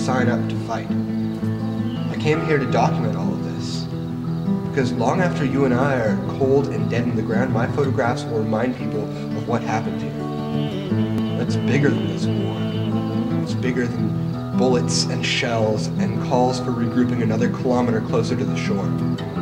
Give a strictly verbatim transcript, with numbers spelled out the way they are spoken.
sign up to fight. I came here to document all of this, because long after you and I are cold and dead in the ground, my photographs will remind people of what happened here. That's bigger than this war. It's bigger than bullets and shells and calls for regrouping another kilometer closer to the shore.